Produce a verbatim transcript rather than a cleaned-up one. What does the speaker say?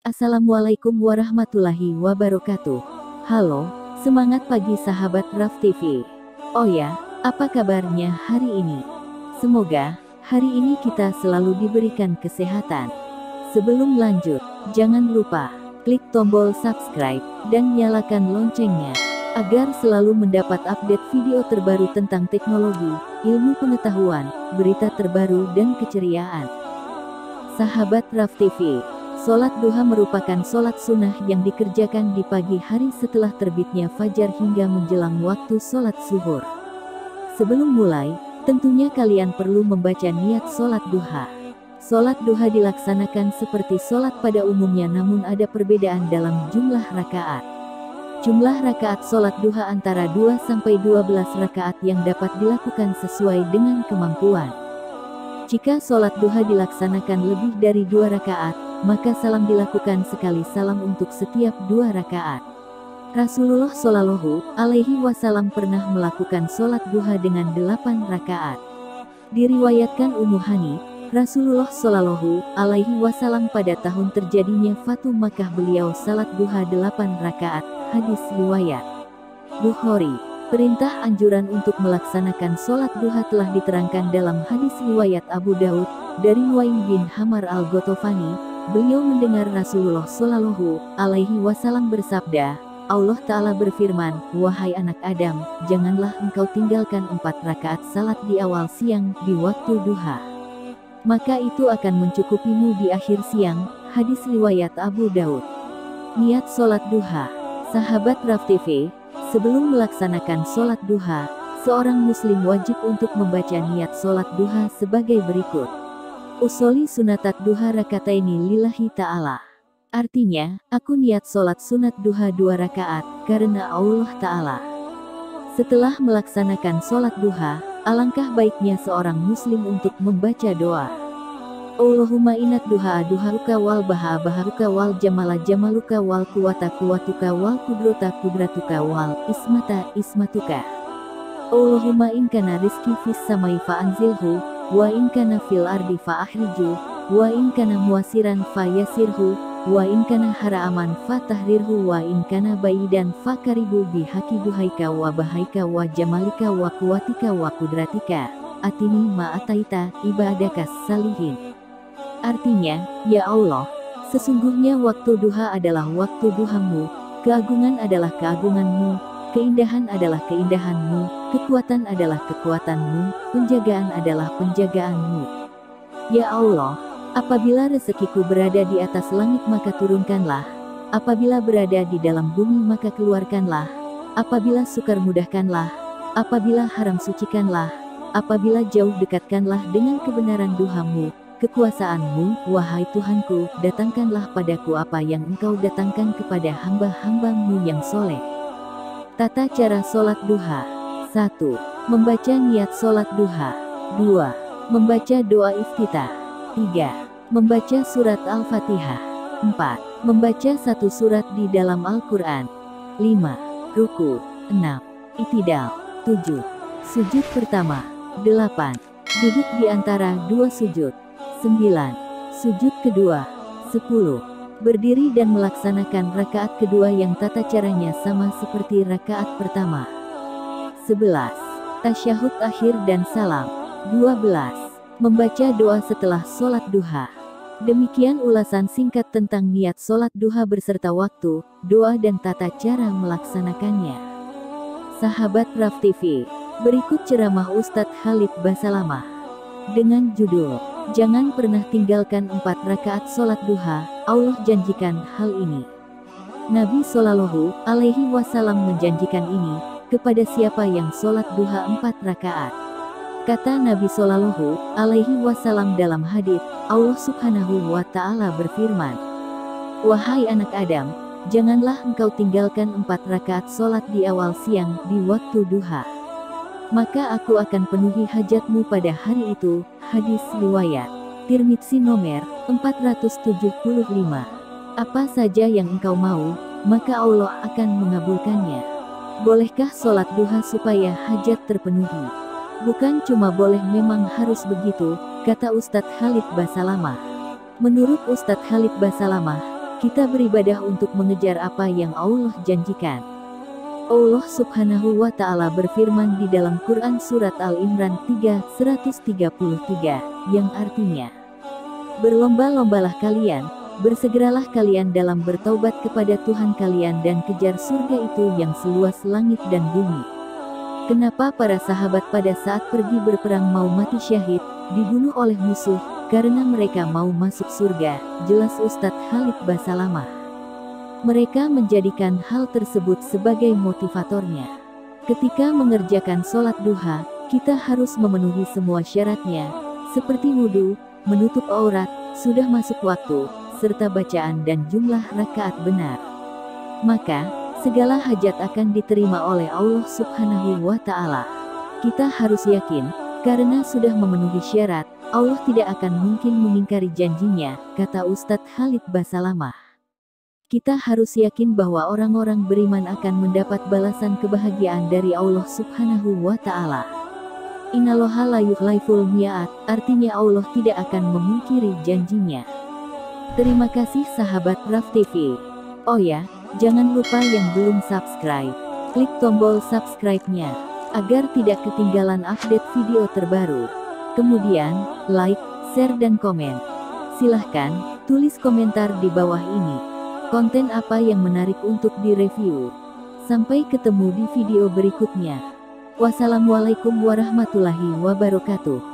Assalamualaikum warahmatullahi wabarakatuh. Halo, semangat pagi sahabat Raf T V. Oh ya, apa kabarnya hari ini? Semoga hari ini kita selalu diberikan kesehatan. Sebelum lanjut, jangan lupa klik tombol subscribe dan nyalakan loncengnya agar selalu mendapat update video terbaru tentang teknologi, ilmu pengetahuan, berita terbaru dan keceriaan. Sahabat Raf T V, sholat duha merupakan sholat sunnah yang dikerjakan di pagi hari setelah terbitnya fajar hingga menjelang waktu sholat zuhur. Sebelum mulai, tentunya kalian perlu membaca niat sholat duha. Sholat duha dilaksanakan seperti sholat pada umumnya, namun ada perbedaan dalam jumlah rakaat. Jumlah rakaat sholat duha antara dua sampai dua belas rakaat yang dapat dilakukan sesuai dengan kemampuan. Jika sholat duha dilaksanakan lebih dari dua rakaat, maka salam dilakukan sekali salam untuk setiap dua rakaat. Rasulullah Shallallahu Alaihi Wasallam pernah melakukan sholat duha dengan delapan rakaat. Diriwayatkan Ummu Hani, Rasulullah Shallallahu Alaihi Wasallam pada tahun terjadinya Fatu Makkah beliau salat duha delapan rakaat. Hadis riwayat Bukhari. Perintah anjuran untuk melaksanakan sholat duha telah diterangkan dalam hadis riwayat Abu Daud dari Nuaim bin Hamar al-Ghatafani. Beliau mendengar Rasulullah Shallallahu Alaihi Wasallam bersabda, Allah Ta'ala berfirman, wahai anak Adam, janganlah engkau tinggalkan empat rakaat salat di awal siang di waktu duha. Maka itu akan mencukupimu di akhir siang. Hadis riwayat Abu Daud. Niat sholat duha. Sahabat Raf T V, sebelum melaksanakan sholat duha, seorang muslim wajib untuk membaca niat sholat duha sebagai berikut. Usoli sunatat duha rakataini lillahi ta'ala. Artinya, aku niat sholat sunat duha dua rakaat, karena Allah Ta'ala. Setelah melaksanakan sholat duha, alangkah baiknya seorang muslim untuk membaca doa. Allahumma inat duha duhauka wal baha baharuka wal jamala jamaluka wal kuwata kuwatuka wal kudrota kudratuka wal ismata ismatuka. Allahumma in kana rizki fis samai fa anzilhu, wa in kana fil ardi fa akhriju, wa in kana muwasiran fa yasirhu, wa in kana haraaman fa tahrirhu, wa in kana baidan fa karibu bihaqi duhaika wa bahaika wa jamalika wa kuwatika wa kudratika. Atini ma ataita ibadakas salihin. Artinya, ya Allah, sesungguhnya waktu duha adalah waktu duhamu, keagungan adalah keagunganmu, keindahan adalah keindahanmu, kekuatan adalah kekuatanmu, penjagaan adalah penjagaanmu. Ya Allah, apabila rezekiku berada di atas langit maka turunkanlah, apabila berada di dalam bumi maka keluarkanlah, apabila sukar mudahkanlah, apabila haram sucikanlah, apabila jauh dekatkanlah dengan kebenaran duhamu, kekuasaanmu, wahai Tuhanku, datangkanlah padaku apa yang engkau datangkan kepada hamba-hambamu yang soleh. Tata cara sholat duha. satu. Membaca niat sholat duha. dua. Membaca doa iftitah. tiga. Membaca surat Al-Fatihah. empat. Membaca satu surat di dalam Al-Quran. lima. Ruku. enam. Itidal. tujuh. Sujud pertama. delapan. Duduk di antara dua sujud. sembilan. Sujud kedua. sepuluh. Berdiri dan melaksanakan rakaat kedua yang tata caranya sama seperti rakaat pertama. sebelas. Tasyahud akhir dan salam. dua belas. Membaca doa setelah sholat duha. Demikian ulasan singkat tentang niat sholat duha beserta waktu, doa dan tata cara melaksanakannya. Sahabat Raf T V, berikut ceramah Ustadz Khalid Basalamah dengan judul Jangan pernah tinggalkan empat rakaat sholat duha, Allah janjikan hal ini. Nabi Shallallahu Alaihi Wasallam menjanjikan ini kepada siapa yang sholat duha empat rakaat. Kata Nabi Shallallahu Alaihi Wasallam dalam hadits, Allah Subhanahu wa Ta'ala berfirman, wahai anak Adam, janganlah engkau tinggalkan empat rakaat sholat di awal siang di waktu duha. Maka aku akan penuhi hajatmu pada hari itu. Hadis riwayat Tirmidzi nomor empat ratus tujuh puluh lima. Apa saja yang engkau mau, maka Allah akan mengabulkannya. Bolehkah sholat duha supaya hajat terpenuhi? Bukan cuma boleh, memang harus begitu, kata Ustadz Khalid Basalamah. Menurut Ustadz Khalid Basalamah, kita beribadah untuk mengejar apa yang Allah janjikan. Allah Subhanahu wa Ta'ala berfirman di dalam Quran Surat Al-Imran tiga seratus tiga puluh tiga, yang artinya, berlomba-lombalah kalian, bersegeralah kalian dalam bertaubat kepada Tuhan kalian dan kejar surga itu yang seluas langit dan bumi. Kenapa para sahabat pada saat pergi berperang mau mati syahid, dibunuh oleh musuh, karena mereka mau masuk surga, jelas Ustadz Khalid Basalamah. Mereka menjadikan hal tersebut sebagai motivatornya. Ketika mengerjakan sholat duha, kita harus memenuhi semua syaratnya, seperti wudhu, menutup aurat, sudah masuk waktu, serta bacaan dan jumlah rakaat benar. Maka, segala hajat akan diterima oleh Allah Subhanahu wa Ta'ala. Kita harus yakin, karena sudah memenuhi syarat, Allah tidak akan mungkin mengingkari janjinya, kata Ustadz Khalid Basalamah. Kita harus yakin bahwa orang-orang beriman akan mendapat balasan kebahagiaan dari Allah Subhanahu wa Ta'ala. Innallaha la yukhliful mi'ad, artinya Allah tidak akan memungkiri janjinya. Terima kasih sahabat Raf T V. Oh ya, jangan lupa yang belum subscribe, klik tombol subscribe-nya, agar tidak ketinggalan update video terbaru. Kemudian, like, share dan komen. Silahkan, tulis komentar di bawah ini. Konten apa yang menarik untuk direview. Sampai ketemu di video berikutnya. Wassalamualaikum warahmatullahi wabarakatuh.